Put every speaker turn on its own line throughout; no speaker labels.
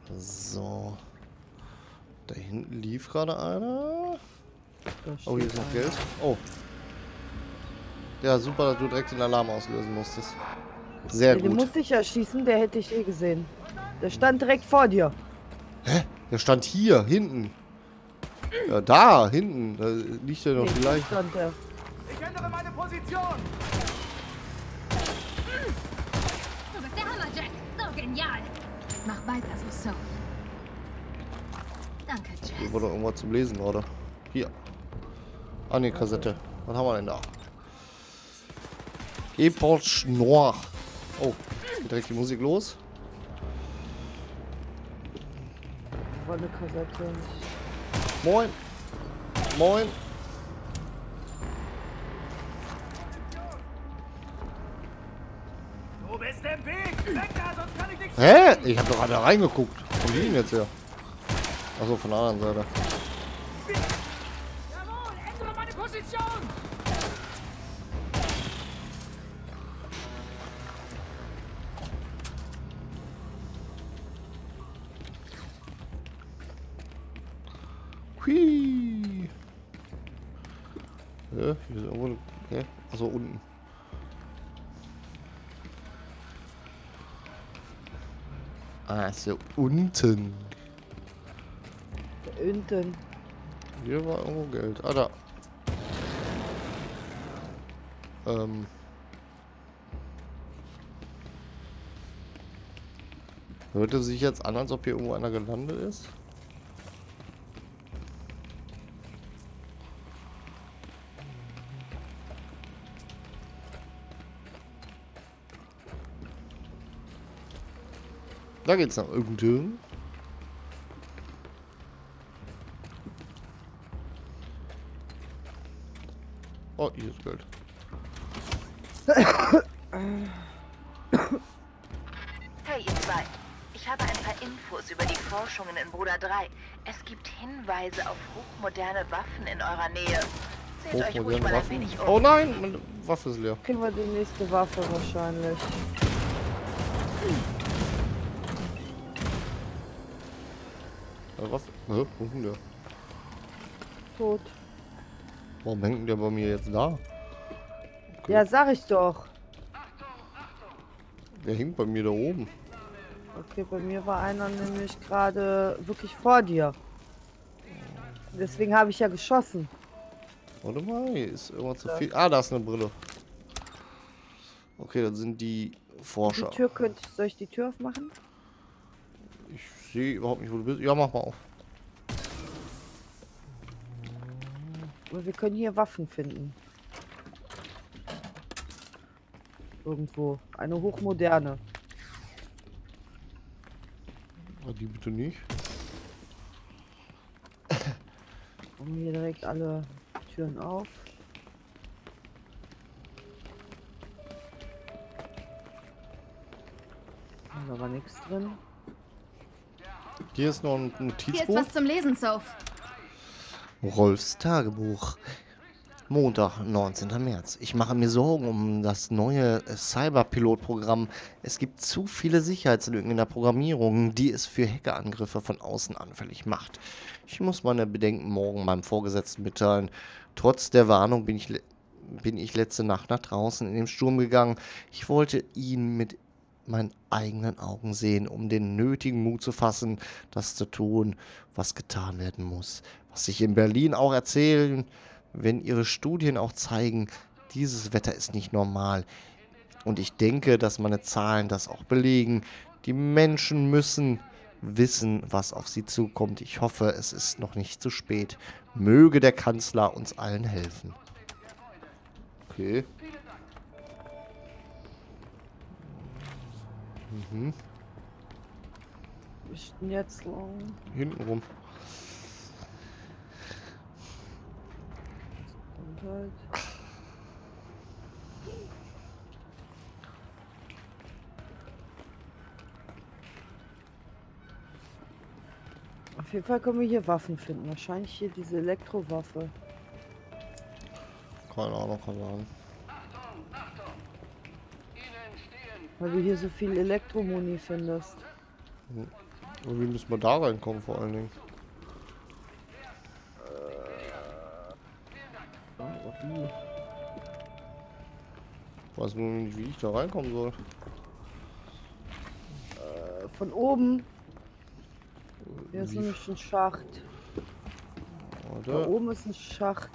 So. Da hinten lief gerade einer. Oh, hier ist noch Geld. Oh. Ja, super, dass du direkt den Alarm auslösen musstest. Sehr
Den
gut.
musste ich ja schießen, der hätte ich eh gesehen. Der stand direkt vor dir.
Hä? Der stand hier, hinten. Ja, da, hinten. Da liegt ja noch
Nee,
die
hier
Leiche.
stand der.
Ich ändere meine Position!
Du bist der Hammer, Jack. So genial. Mach weiter so, Soph. Danke,
Hier
Jess.
wurde irgendwas zum Lesen, oder? Hier. Ah, ne, Kassette. Was haben wir denn da? Epoch Noir. Oh, geht direkt die Musik los.
War eine Kassette.
Moin. Moin.
Du bist im Weg! Weg da, sonst kann ich nichts...
Hä? Ich hab doch gerade reingeguckt. Von Ihnen jetzt her. Achso, von der anderen Seite.
Jawohl, ändere meine Position!
Hui. Ja, hier ist irgendwo... Hä? Achso, unten. Ah, ist ja unten.
Da unten.
Hier war irgendwo Geld. Ah, da. Hörte sich jetzt an, als ob hier irgendwo einer gelandet ist? Da geht's nach unten. Oh, hier ist Geld.
Hey, ihr zwei. Ich habe ein paar Infos über die Forschungen in Bruder 3. Es gibt Hinweise auf hochmoderne Waffen in eurer Nähe. Seht euch ruhig
Hochmoderne
mal ein
Waffen.
wenig um.
Oh nein, meine Waffe ist leer.
Kriegen wir die nächste Waffe wahrscheinlich.
Waffe? Hä? Wo ist denn der?
Tot.
Warum hängt denn der bei mir jetzt da?
Ja, sag ich doch.
Der hängt bei mir da oben.
Okay, bei mir war einer nämlich gerade wirklich vor dir. Deswegen habe ich ja geschossen.
Warte mal, hier ist irgendwas zu viel. Ah, da ist eine Brille. Okay, das sind die Forscher.
Die Tür soll ich die Tür aufmachen?
Ich sehe überhaupt nicht, wo du bist. Ja, mach mal auf.
Aber wir können hier Waffen finden. Irgendwo. Eine hochmoderne.
Ah, die bitte nicht.
Und hier direkt alle Türen auf. Da war nichts drin.
Hier ist noch ein
Hier ist
Notizbuch.
was zum Lesen, Soph.
Rolfs Tagebuch. Montag, 19. März. Ich mache mir Sorgen um das neue Cyberpilot-Programm. Es gibt zu viele Sicherheitslücken in der Programmierung, die es für Hackerangriffe von außen anfällig macht. Ich muss meine Bedenken morgen meinem Vorgesetzten mitteilen. Trotz der Warnung bin ich letzte Nacht nach draußen in den Sturm gegangen. Ich wollte ihn mit meinen eigenen Augen sehen, um den nötigen Mut zu fassen, das zu tun, was getan werden muss. Was sich in Berlin auch erzählen, wenn ihre Studien auch zeigen, dieses Wetter ist nicht normal. Und ich denke, dass meine Zahlen das auch belegen. Die Menschen müssen wissen, was auf sie zukommt. Ich hoffe, es ist noch nicht zu spät. Möge der Kanzler uns allen helfen. Okay.
Wo ist denn jetzt lang?
Hinten rum.
Und halt. Auf jeden Fall können wir hier Waffen finden. Wahrscheinlich hier diese Elektrowaffe.
Keine Ahnung, kann sagen.
Weil du hier so viel Elektromuni findest.
Und wie müssen wir da reinkommen vor allen Dingen? Ich weiß nur nicht, wie ich da reinkommen soll.
Von oben. Hier ist
Wie-
nämlich ein Schacht. Da
Warte.
oben ist ein Schacht.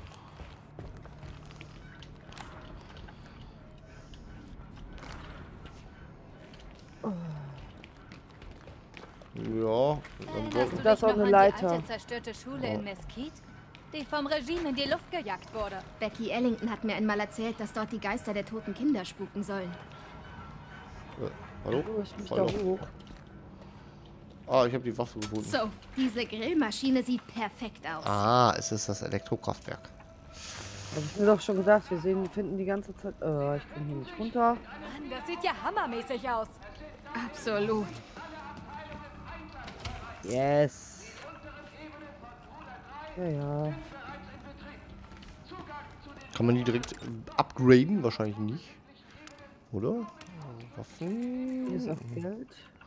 Ja, dann sollten
Das ist auch eine Leiter.
Die alte zerstörte Schule in Mesquite, die vom Regime in die Luft gejagt wurde.
Becky Ellington hat mir einmal erzählt, dass dort die Geister der toten Kinder spuken sollen.
hallo?
Oh, ich muss da
Hallo?
hoch.
Ah, ich habe die Waffe gefunden.
So, diese Grillmaschine sieht perfekt aus.
Ah, es ist das Elektrokraftwerk.
Hab ich mir doch schon gedacht, finden die ganze Zeit. Ich komme hier nicht runter.
Mann, das sieht ja hammermäßig aus.
Absolut.
Yes. Ja.
Kann man die direkt upgraden? Wahrscheinlich nicht. Oder? Waffen.
Hier ist auch Geld.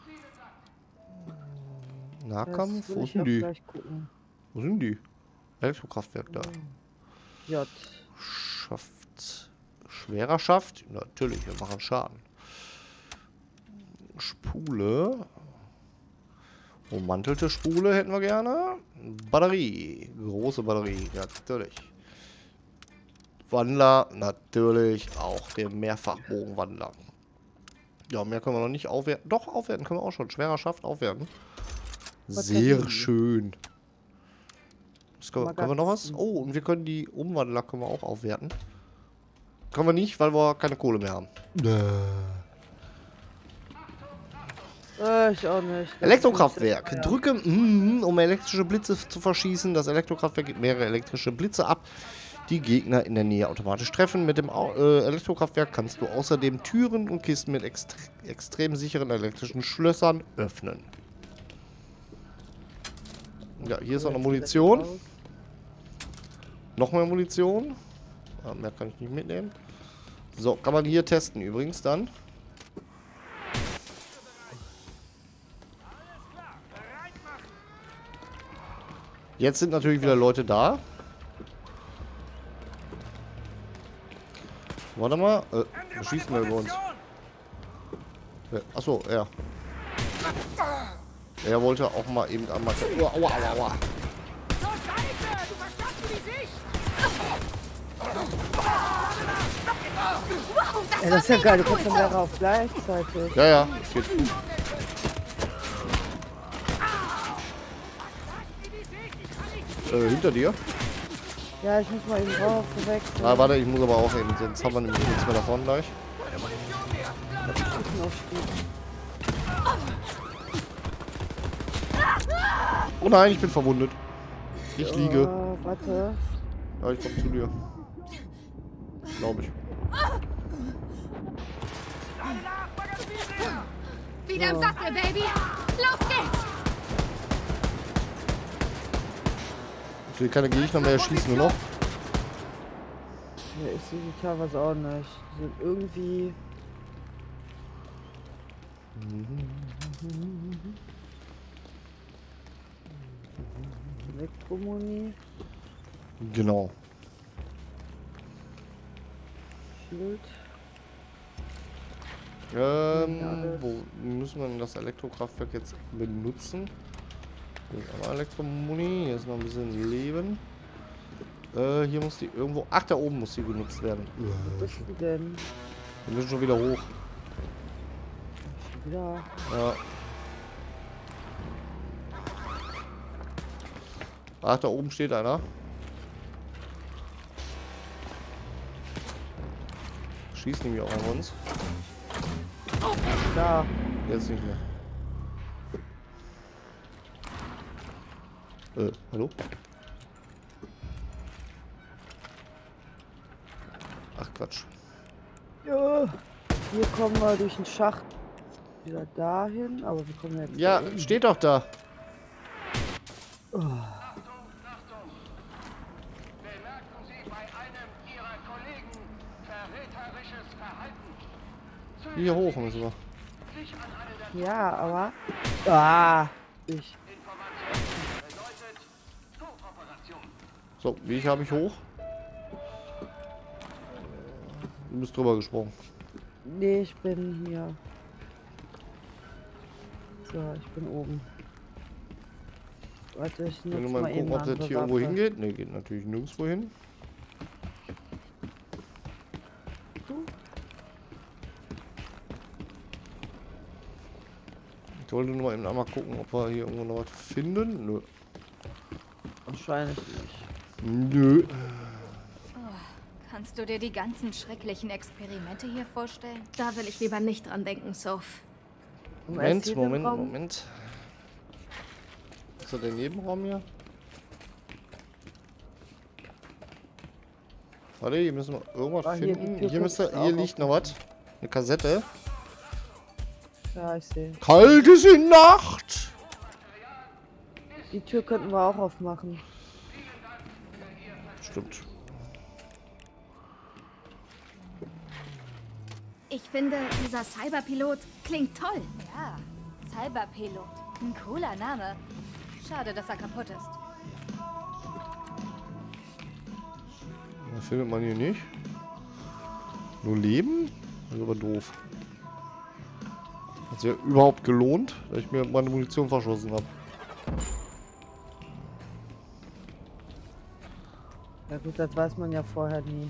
Nahkampf?
will
Wo
ich
sind
auch
die?
gleich gucken.
Wo sind die? Elektrokraftwerk da.
J.
Schaft. Schwerer Schaft? Natürlich, wir machen Schaden. Spule. Ummantelte Spule hätten wir gerne. Batterie. Große Batterie, natürlich. Wandler, natürlich auch der Mehrfachbogenwandler. Ja, mehr können wir noch nicht aufwerten. Doch, aufwerten können wir auch schon. Schwerer Schaft aufwerten. Sehr schön. Können wir noch was? Oh, und wir können die Umwandler können wir auch aufwerten. Können wir nicht, weil wir keine Kohle mehr haben.
Ich auch nicht.
Elektrokraftwerk. Drücke, um elektrische Blitze zu verschießen. Das Elektrokraftwerk gibt mehrere elektrische Blitze ab, die Gegner in der Nähe automatisch treffen. Mit dem Elektrokraftwerk kannst du außerdem Türen und Kisten mit extrem sicheren elektrischen Schlössern öffnen. Ja, hier ist auch noch Munition. Noch mehr Munition. Ja, mehr kann ich nicht mitnehmen. So, kann man hier testen übrigens dann. Jetzt sind natürlich wieder Leute da. Warte mal. Wir schießen wir über uns. Achso, er. Er wollte auch mal eben einmal... Aua, aua, aua.
So, Scheiße! Du verstehst du die Sicht?
Ja, das ist ja geil, du kannst dann darauf gleichzeitig.
Ja, ja, es geht gut. Hinter dir?
Ja, ich muss mal eben rauf, direkt.
Ah, warte, ich muss aber auch eben, sonst haben wir nämlich nichts mehr davon gleich. Oh nein, ich bin verwundet. Ich liege.
Warte.
Ja, ich komme zu dir. Glaube ich.
Wieder im Sattel, Baby. Los geht's.
Ich will keine Gegner mehr, schießen nur noch.
Ja, ich sehe die teilweise auch nicht. Die sind irgendwie... Elektromuni,
Genau.
Schild.
Wo müssen wir denn das Elektrokraftwerk jetzt benutzen? Hier ist auch noch Elektromuni, hier ist noch ein bisschen Leben. Hier muss die irgendwo... Ach, da oben muss die benutzt werden.
Wo bist du denn?
Wir müssen schon wieder hoch.
Schon wieder.
Ja. Ach, da oben steht einer. Schießt nämlich auch an uns.
Da.
Jetzt nicht mehr. Hallo? Ach, Quatsch.
Ja. Hier kommen wir durch den Schacht wieder dahin, aber wir kommen jetzt...
Ja,
dahin.
steht doch da.
Bemerken Sie bei einem Ihrer Kollegen verräterisches Verhalten.
Hier hoch müssen wir.
Sich an eine der
Ja, aber... Ah, ich.
So, wie habe ich hoch? Du bist drüber gesprungen.
Nee, ich bin hier. So, ich bin oben. Warte, ich
Wenn
nutze
du
mal
mal
eben
gucken, ob
eine
das
andere
hier irgendwo
Waffe.
hingeht. Ne, geht natürlich nirgendwo hin. Ich wollte nur mal eben einmal gucken, ob wir hier irgendwo noch was finden. Nö.
Wahrscheinlich nicht.
Nö.
Kannst du dir die ganzen schrecklichen Experimente hier vorstellen?
Da will ich lieber nicht dran denken, Soph.
Moment, Moment. Ist das der Nebenraum hier? Warte, hier müssen wir irgendwas
hier, die
finden.
Tür
Hier,
guckt auch
hier liegt noch was. Eine Kassette.
Ja, ich sehe.
Kalt ist in Nacht!
Die Tür könnten wir auch aufmachen.
Stimmt.
Ich finde, dieser Cyberpilot klingt toll.
Ja, Cyberpilot. Ein cooler Name. Schade, dass er kaputt ist.
Das findet man hier nicht. Nur Leben? Das ist aber doof. Hat sich ja überhaupt gelohnt, dass ich mir meine Munition verschossen habe.
Ja gut, das weiß man ja vorher nie.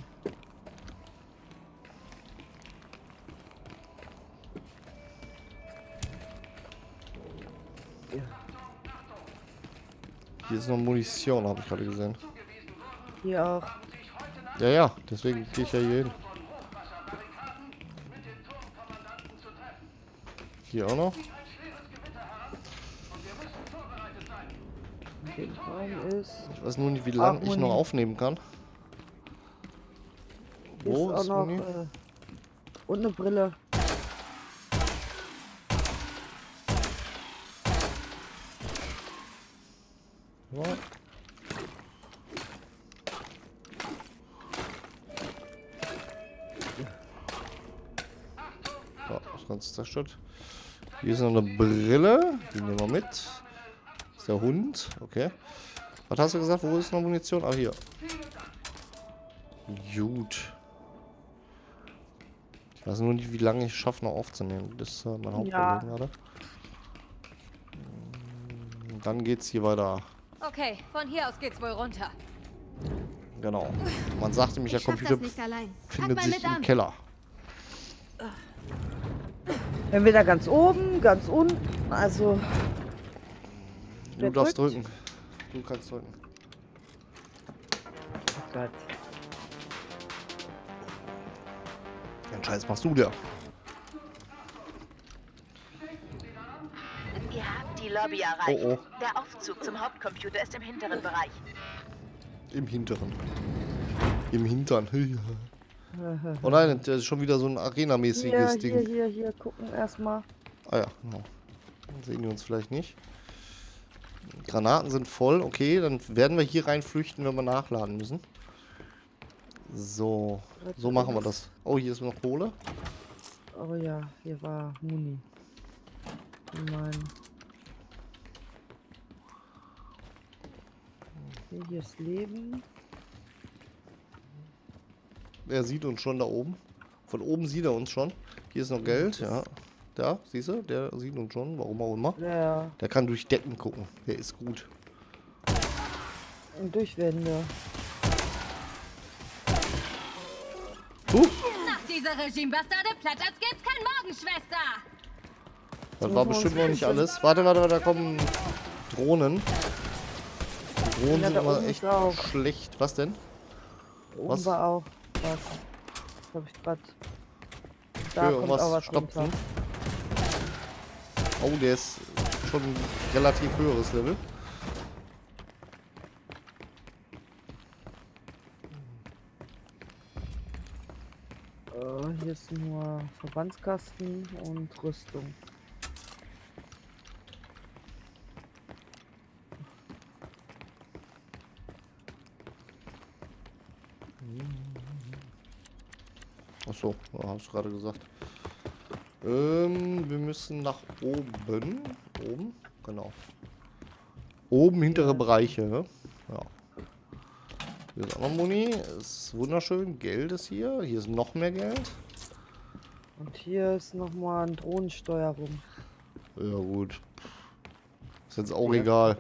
Hier ist noch Munition, habe ich gerade gesehen.
Hier auch.
Ja, ja, deswegen gehe ich ja hier hin. Hier auch noch.
Der Raum ist.
Ich weiß nur nicht, wie lange ich noch
Muni.
aufnehmen kann.
Hier
Wo
ist auch
ist
noch.
Muni?
Und eine Brille.
Ja. So, das Ganze zerstört. Hier ist noch eine Brille. Die nehmen wir mit. Das ist der Hund. Okay. Was hast du gesagt? Wo ist noch Munition? Ah, hier. Gut. Ich weiß nur nicht, wie lange ich schaffe, noch aufzunehmen. Das ist mein Hauptproblem
Ja.
gerade. Dann geht's hier weiter.
Okay, von hier aus geht's wohl runter.
Genau. Man sagte mich, der
Ich schaff
Computer
das nicht allein. Pack
findet
mal
sich
mit
im
an.
Keller.
Entweder ganz oben, ganz unten. Also.
Du
Wer
darfst
drückt?
drücken. Du kannst drücken.
Oh Gott.
Den Scheiß machst du dir.
Ihr habt die Lobby erreicht.
Oh, oh.
Der Aufzug zum Hauptcomputer ist im hinteren Bereich.
Im Hinteren. Im Hintern. Oh nein, das ist schon wieder so ein Arena-mäßiges Ding.
Hier, gucken erstmal.
Ah ja, genau. Dann sehen die uns vielleicht nicht. Granaten sind voll. Okay, dann werden wir hier rein flüchten, wenn wir nachladen müssen. So, so machen wir das. Oh, hier ist noch Kohle.
Oh ja, hier war Muni. Mein. Okay, hier ist Leben.
Er sieht uns schon da oben. Von oben sieht er uns schon. Hier ist noch Geld, ja. Da, siehst du? Der sieht uns schon, warum auch immer.
Ja,
Der kann durch Decken gucken. Der ist gut.
und durch Wände.
Nach dieser Regimebastarde plattert geht's kein Morgen, Schwester!
Das war bestimmt noch nicht alles. Warte, da kommen Drohnen. Die Drohnen
Ja,
sind
da
immer
oben
echt
ist auch.
schlecht. Was denn?
Oben
Was?
war auch was. Das hab ich grad. Da
Für
kommt
was
auch was
stopfen?
runter.
Oh, der ist schon ein relativ höheres Level.
Hier ist nur Verbandskasten und Rüstung.
Achso, hast du gerade gesagt. Wir müssen nach oben. Oben? Genau. Oben hintere Bereiche, ne? Ja. Hier ist auch noch Muni. Ist wunderschön. Geld ist hier. Hier ist noch mehr Geld.
Und hier ist nochmal ein Drohnensteuerung.
Ja, gut. Ist jetzt auch egal.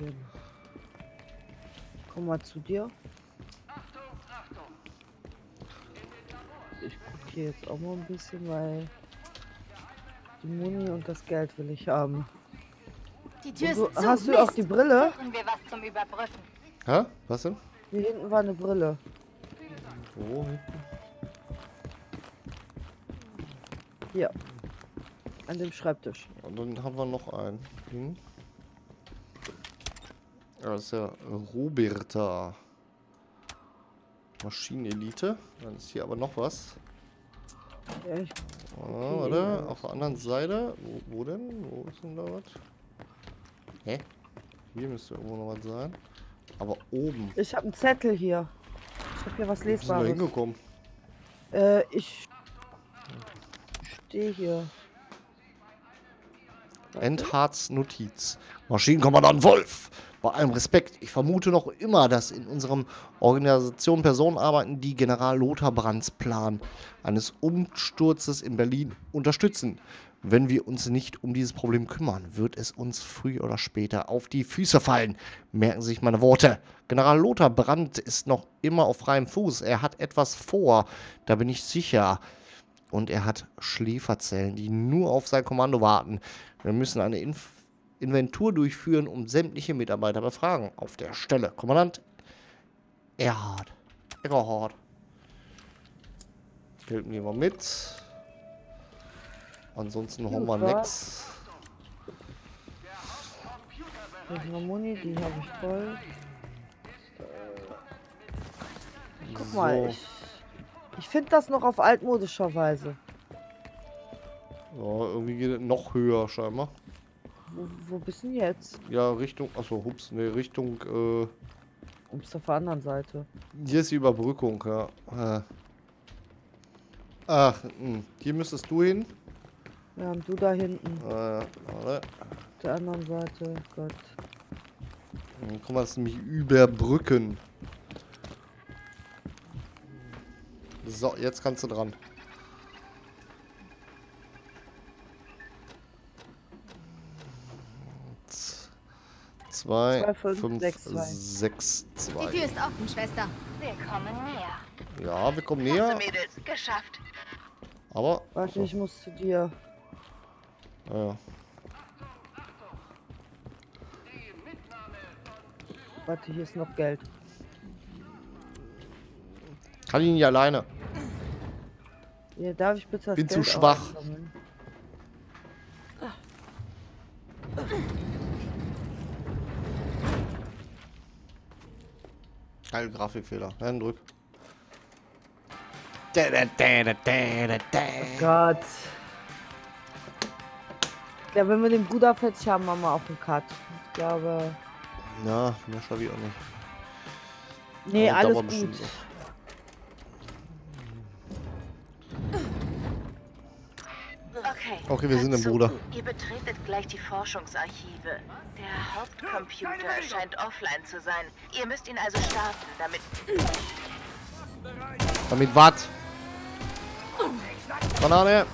Komm mal zu dir. Ich gucke hier jetzt auch mal ein bisschen, weil die Muni und das Geld will ich haben.
Die Tür ist
Und
zu.
hast du auch die Brille?
Suchen wir was zum Überbrücken.
Hä? Was denn?
Hier hinten war eine Brille.
Wo?
Hier. An dem Schreibtisch.
Und dann haben wir noch einen. Das ist ja Roberta. Maschinenelite. Dann ist hier aber noch was.
Ja,
Warte, auf der anderen Seite. Wo denn? Wo ist denn da was? Hä? Hier müsste irgendwo noch was sein. Aber oben.
ich habe einen Zettel hier. Ich habe hier was
Wo sind wir
Lesbares.
hingekommen?
Ich stehe hier.
Endhards Notiz. Maschinenkommandant Wolf. Bei allem Respekt, ich vermute noch immer, dass in unserem Organisation Personen arbeiten, die General Lothar Brandts Plan eines Umsturzes in Berlin unterstützen. Wenn wir uns nicht um dieses Problem kümmern, wird es uns früher oder später auf die Füße fallen. Merken Sie sich meine Worte. General Lothar Brandt ist noch immer auf freiem Fuß. Er hat etwas vor, da bin ich sicher. Und er hat Schläferzellen, die nur auf sein Kommando warten. Wir müssen eine Inventur durchführen und sämtliche Mitarbeiter befragen. Auf der Stelle. Kommandant Erhard. Geld nehmen wir mit. Ansonsten haben wir nix.
Hier ist eine Muni, die habe ich voll. Guck mal, ich finde das noch auf altmodischer Weise.
Ja, irgendwie geht es noch höher scheinbar.
Wo bist du denn jetzt?
Ja, Richtung. Achso, hups, ne, Richtung.
Du bist auf der anderen Seite.
Hier ist die Überbrückung, ja. Ach, hier müsstest du hin.
Ja, und du da hinten.
Warte.
Auf der anderen Seite. Gott.
Dann kann man es nämlich überbrücken. So, jetzt kannst du dran. 2, 5, 6, 2.
Die Tür ist offen, Schwester.
Wir kommen näher.
Ja, wir kommen
Also,
näher.
Mädels, geschafft.
Aber.
Warte, ich muss zu dir.
Ja.
Warte, hier ist noch Geld.
Kann ich nicht alleine.
Hier, darf ich bitte das
Bin
Geld
zu schwach.
einsammeln?
Geil, Grafikfehler. Nein, drück.
Gott. Ja, wenn wir den Bruder fertig haben, machen wir auch einen Cut. Ich glaube.
Ja, mehr schaffe ich auch nicht.
Nee,
Aber
alles
dauert
gut.
bestimmt
Okay,
wir sind
hört
im
zu.
Bruder.
Ihr betretet gleich die Forschungsarchive. Der Hauptcomputer scheint offline zu sein. Ihr müsst ihn also starten, damit...
Damit was? Banane.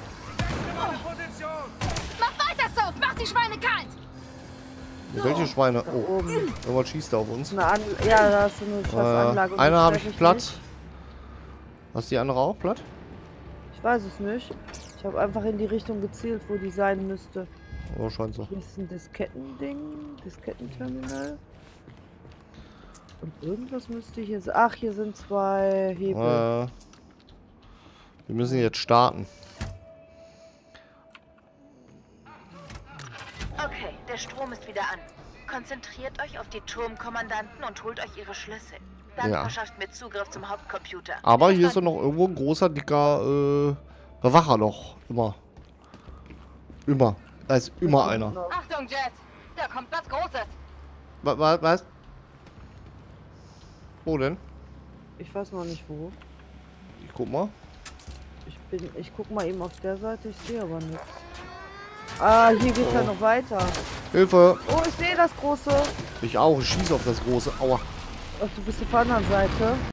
Mach weiter, Soph! Mach die Schweine kalt!
Welche Schweine? Oh,
Oben.
irgendwas schießt da auf uns.
Ja, da hast du eine scheiß Anlage. und
Eine
die
habe
treffe
ich platt.
nicht.
Hast du die andere auch platt?
Ich weiß es nicht. Ich habe einfach in die Richtung gezielt, wo die sein müsste.
Oh, scheint so.
Hier ist ein Diskettending. Diskettenterminal. Und irgendwas müsste hier sein. Ach, hier sind zwei Hebel.
Wir müssen jetzt starten.
Okay, der Strom ist wieder an. Konzentriert euch auf die Turmkommandanten und holt euch ihre Schlüssel. Dann
Ja.
verschafft mir Zugriff zum Hauptcomputer.
Aber hier ist doch noch irgendwo ein großer, dicker Bewacher noch. Immer. Immer. Da ist immer einer.
Achtung, Jet! Da kommt was Großes!
Was? Wo denn?
Ich weiß noch nicht wo.
Ich guck mal.
Ich guck mal eben auf der Seite, ich sehe aber nichts. Ah, hier geht's ja noch weiter.
Hilfe!
Oh, ich sehe das große.
Ich auch. Ich schieße auf das große. Aua.
Ach, du bist auf der anderen Seite.